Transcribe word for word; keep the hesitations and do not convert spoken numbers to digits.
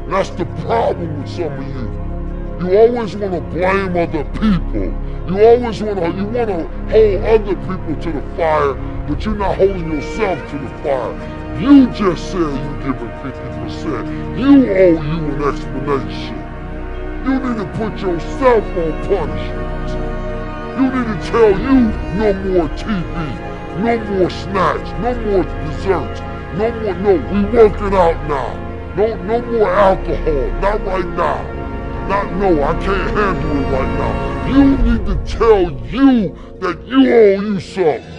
And that's the problem with some of you. You always want to blame other people. You always want to, you want to hold other people to the fire, but you're not holding yourself to the fire. You just said you giving fifty percent. You owe you an explanation. You need to put yourself on punishment. You need to tell you no more T V, no more snacks, no more desserts, no more, no, we working out now. No, no more alcohol, not right now. Not, no, I can't handle it right now. You need to tell you that you owe you something.